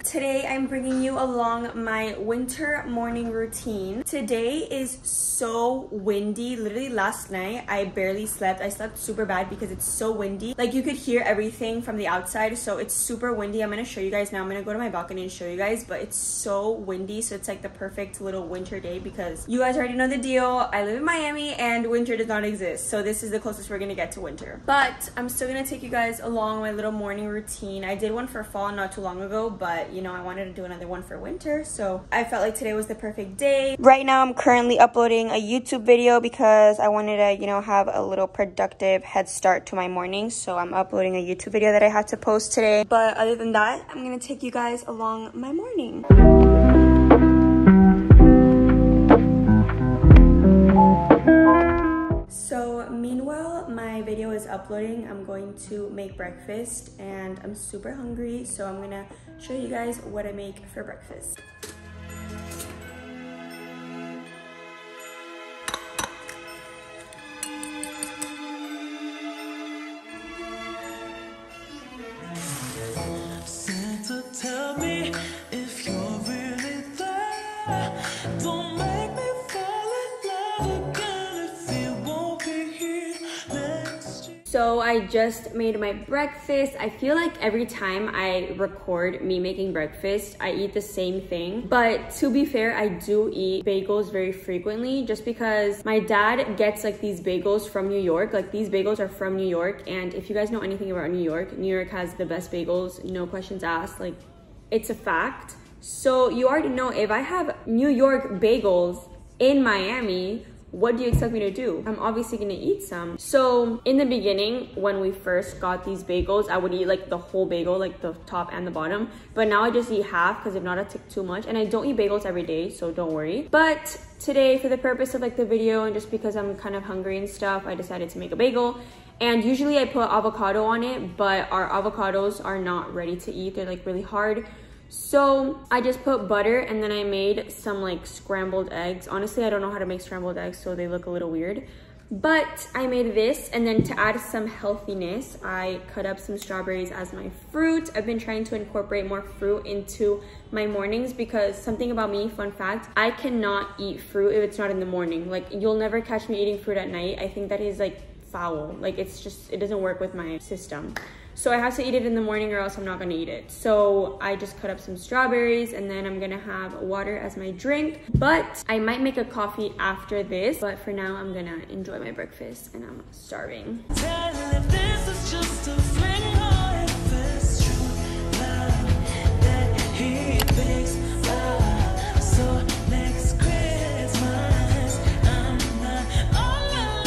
Today I'm bringing you along my winter morning routine. Today is so windy. Literally last night I barely slept. I slept super bad because it's so windy. Like you could hear everything from the outside, so it's super windy. I'm gonna show you guys now. I'm gonna go to my balcony and show you guys, but it's so windy, so it's like the perfect little winter day because you guys already know the deal. I live in Miami and winter does not exist, so this is the closest we're gonna get to winter. But I'm still gonna take you guys along my little morning routine. I did one for fall not too long ago, but you know, I wanted to do another one for winter, so I felt like today was the perfect day. Right now I'm currently uploading a YouTube video because I wanted to, you know, have a little productive head start to my morning, so I'm uploading a YouTube video that I had to post today. But other than that, I'm gonna take you guys along my morning. So meanwhile my video is uploading, I'm going to make breakfast and I'm super hungry, so I'm gonna show you guys what I make for breakfast. Santa, tell me if you're really there. Don't make me fall in love again if you won't be here next year. So I just made my breakfast. I feel like every time I record me making breakfast, I eat the same thing. But to be fair, I do eat bagels very frequently just because my dad gets like these bagels from New York. Like these bagels are from New York. And if you guys know anything about New York has the best bagels, no questions asked. Like it's a fact. So you already know if I have New York bagels in Miami, what do you expect me to do? I'm obviously gonna eat some. So in the beginning, when we first got these bagels, I would eat like the whole bagel, like the top and the bottom. But now I just eat half because if not, I take too much. And I don't eat bagels every day, so don't worry. But today, for the purpose of like the video and just because I'm kind of hungry and stuff, I decided to make a bagel. And usually I put avocado on it, but our avocados are not ready to eat. They're like really hard. So I just put butter and then I made some like scrambled eggs. Honestly, I don't know how to make scrambled eggs, so they look a little weird. But I made this, and then to add some healthiness, I cut up some strawberries as my fruit. I've been trying to incorporate more fruit into my mornings because something about me, fun fact, I cannot eat fruit if it's not in the morning. Like you'll never catch me eating fruit at night. I think that is like foul. Like it's just, it doesn't work with my system. So I have to eat it in the morning or else I'm not gonna eat it. So I just cut up some strawberries and then I'm gonna have water as my drink. But I might make a coffee after this. But for now, I'm gonna enjoy my breakfast and I'm starving. Tell if this is just a fling or if it's true love that he thinks of. So next Christmas, I'm not all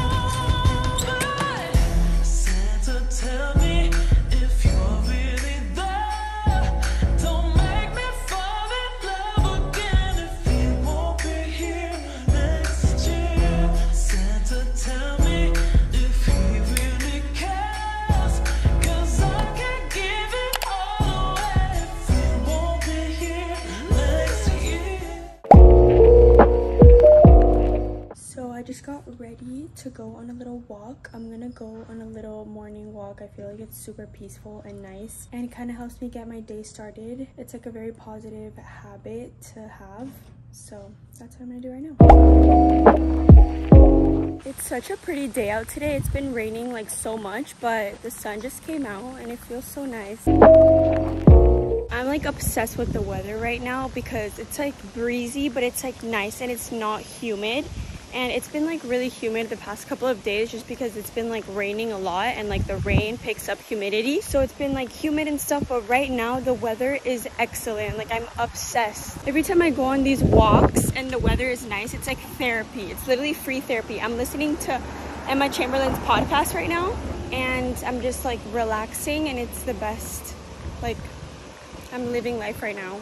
alone. But Santa, tell me if you're really there. Don't make me fall in love again if you won't be here next year. Santa, tell me if he really cares, 'cause I can't give it all away if he won't be here next year. So I just got ready to go on a little walk. I'm gonna go on a little morning walk. I feel like it's super peaceful and nice, and it kind of helps me get my day started. It's like a very positive habit to have, so that's what I'm gonna do right now. It's such a pretty day out today. It's been raining like so much, but the sun just came out and it feels so nice. I'm like obsessed with the weather right now because it's like breezy, but it's like nice and it's not humid. And it's been like really humid the past couple of days just because it's been like raining a lot and like the rain picks up humidity. So it's been like humid and stuff, but right now the weather is excellent. Like I'm obsessed. Every time I go on these walks and the weather is nice, it's like therapy. It's literally free therapy. I'm listening to Emma Chamberlain's podcast right now and I'm just like relaxing and it's the best. Like I'm living life right now.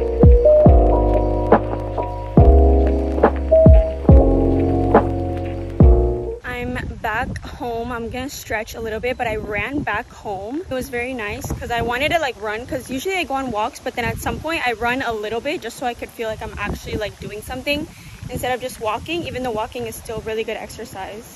Back home. I'm gonna stretch a little bit, but I ran back home. It was very nice because I wanted to like run, because usually I go on walks, but then at some point I run a little bit just so I could feel like I'm actually like doing something instead of just walking, even though walking is still really good exercise.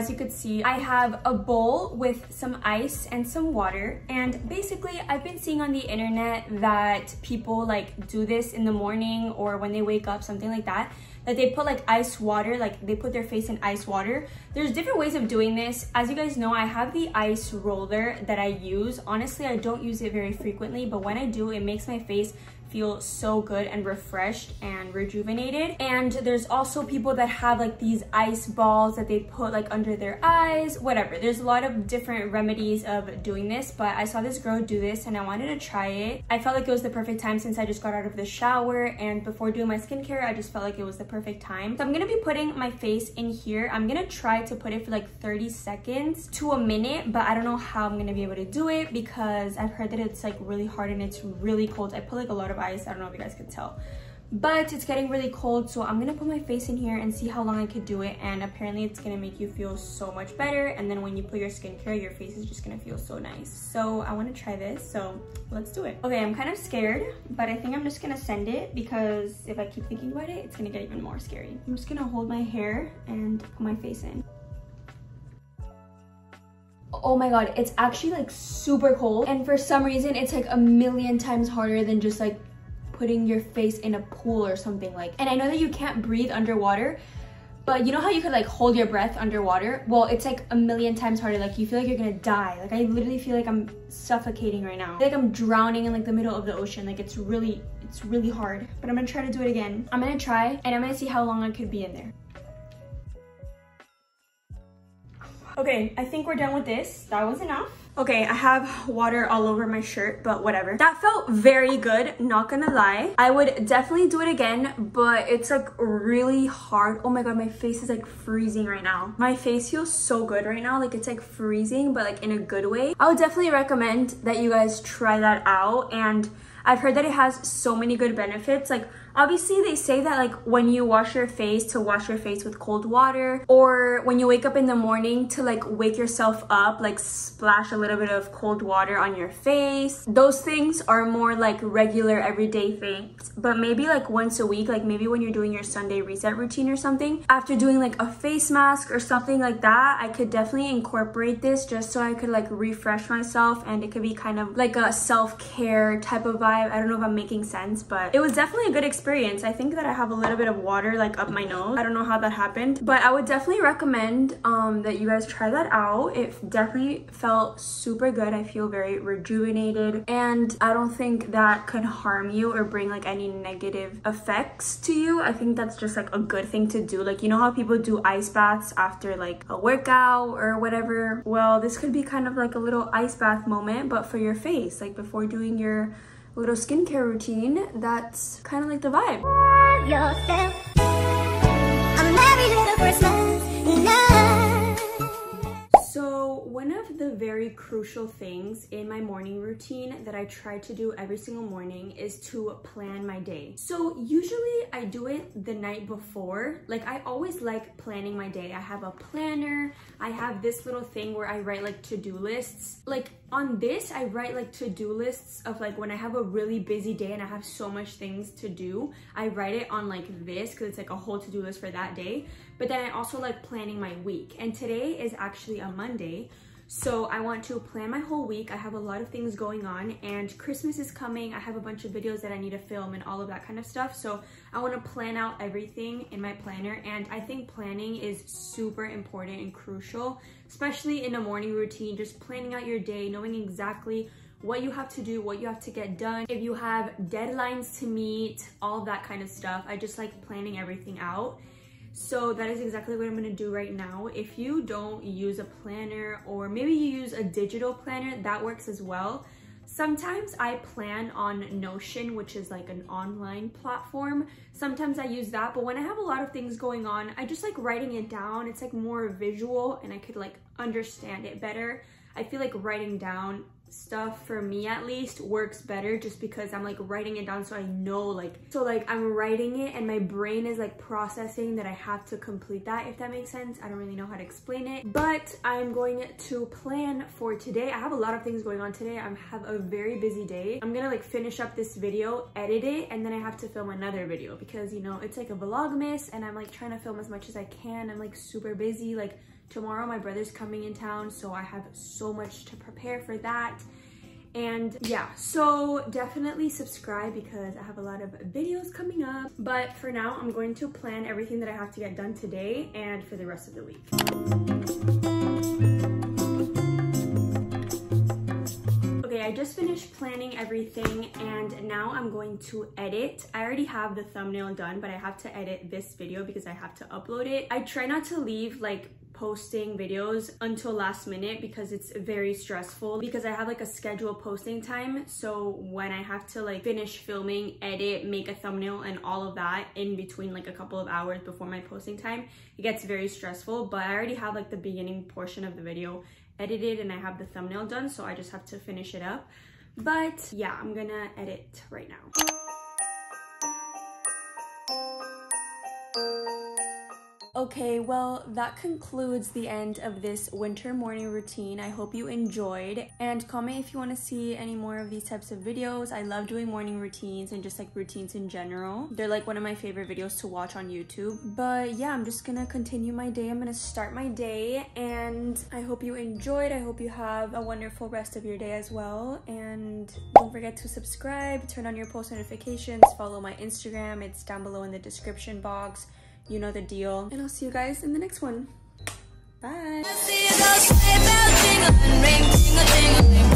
as you could see, I have a bowl with some ice and some water. And basically, I've been seeing on the internet that people like do this in the morning or when they wake up, something like that. That they put like ice water, like they put their face in ice water. There's different ways of doing this. As you guys know, I have the ice roller that I use. Honestly, I don't use it very frequently, but when I do, it makes my face feel so good and refreshed and rejuvenated. And there's also people that have like these ice balls that they put like under their eyes, whatever. There's a lot of different remedies of doing this, but I saw this girl do this and I wanted to try it. I felt like it was the perfect time since I just got out of the shower, and before doing my skincare, I just felt like it was the perfect time. So I'm gonna be putting my face in here. I'm gonna try to put it for like 30 seconds to a minute, but I don't know how I'm gonna be able to do it because I've heard that it's like really hard and it's really cold. I put like a lot of ice. I don't know if you guys can tell, but it's getting really cold, so I'm gonna put my face in here and see how long I could do it. And apparently it's gonna make you feel so much better, and then when you put your skincare, your face is just gonna feel so nice. So I want to try this, so let's do it. Okay, I'm kind of scared, but I think I'm just gonna send it because if I keep thinking about it, it's gonna get even more scary. I'm just gonna hold my hair and put my face in. Oh my god, it's actually like super cold, and for some reason it's like a million times harder than just like putting your face in a pool or something. Like, and I know that you can't breathe underwater, but you know how you could like hold your breath underwater? Well, it's like a million times harder. Like, you feel like you're gonna die. Like, I literally feel like I'm suffocating right now. I feel like I'm drowning in like the middle of the ocean. Like, it's really hard, but I'm gonna try to do it again. I'm gonna try and I'm gonna see how long I could be in there. Okay, I think we're done with this. That was enough. Okay, I have water all over my shirt, but whatever. That felt very good, not gonna lie. I would definitely do it again, but it's like really hard. Oh my god, my face is like freezing right now. My face feels so good right now. Like, it's like freezing, but like in a good way. I would definitely recommend that you guys try that out, and I've heard that it has so many good benefits. Like, obviously they say that like when you wash your face, to wash your face with cold water, or when you wake up in the morning to like wake yourself up, like splash a little bit of cold water on your face. Those things are more like regular everyday things, but maybe like once a week, like maybe when you're doing your Sunday reset routine or something, after doing like a face mask or something like that, I could definitely incorporate this just so I could like refresh myself, and it could be kind of like a self-care type of vibe. I don't know if I'm making sense, but it was definitely a good experience. I think that I have a little bit of water like up my nose. I don't know how that happened, but I would definitely recommend that you guys try that out. It definitely felt super good. I feel very rejuvenated, and I don't think that could harm you or bring like any negative effects to you. I think that's just like a good thing to do. Like, you know how people do ice baths after like a workout or whatever? Well, this could be kind of like a little ice bath moment, but for your face, like before doing your little skincare routine. That's kind of like the vibe. Yourself. I'm every little Christmas night. So one of the very crucial things in my morning routine that I try to do every single morning is to plan my day. So usually I do it the night before. Like, I always like planning my day. I have a planner. I have this little thing where I write like to-do lists. Like, on this, I write like to-do lists of like when I have a really busy day and I have so much things to do. I write it on like this because it's like a whole to-do list for that day. But then I also like planning my week. And today is actually a Monday. So I want to plan my whole week. I have a lot of things going on, and Christmas is coming. I have a bunch of videos that I need to film and all of that kind of stuff. So I want to plan out everything in my planner, and I think planning is super important and crucial, especially in a morning routine. Just planning out your day, knowing exactly what you have to do, what you have to get done, if you have deadlines to meet, all of that kind of stuff. I just like planning everything out. So that is exactly what I'm gonna do right now. If you don't use a planner, or maybe you use a digital planner, that works as well. Sometimes I plan on Notion, which is like an online platform. Sometimes I use that, but when I have a lot of things going on, I just like writing it down. It's like more visual and I could like understand it better. I feel like writing down stuff, for me at least, works better just because I'm like writing it down, so I know, like, so like I'm writing it and my brain is like processing that I have to complete that, if that makes sense. I don't really know how to explain it, but I'm going to plan for today. I have a lot of things going on today. I have a very busy day. I'm gonna like finish up this video, edit it, and then I have to film another video because, you know, it's like a vlogmas and I'm like trying to film as much as I can. I'm like super busy, like Tomorrow my brother's coming in town, so I have so much to prepare for that. And yeah, so definitely subscribe because I have a lot of videos coming up. But for now, I'm going to plan everything that I have to get done today and for the rest of the week. Okay, I just finished planning everything and now I'm going to edit. I already have the thumbnail done, but I have to edit this video because I have to upload it. I try not to leave like posting videos until last minute because it's very stressful because I have like a scheduled posting time. So when I have to like finish filming, edit, make a thumbnail and all of that in between like a couple of hours before my posting time, it gets very stressful. But I already have like the beginning portion of the video edited and I have the thumbnail done, so I just have to finish it up. But yeah, I'm gonna edit right now. Okay, well, that concludes the end of this winter morning routine. I hope you enjoyed, and comment if you want to see any more of these types of videos. I love doing morning routines and just like routines in general. They're like one of my favorite videos to watch on YouTube. But yeah, I'm just gonna continue my day. I'm gonna start my day, and I hope you enjoyed. I hope you have a wonderful rest of your day as well. And don't forget to subscribe, turn on your post notifications, follow my Instagram. It's down below in the description box. You know the deal. And I'll see you guys in the next one. Bye.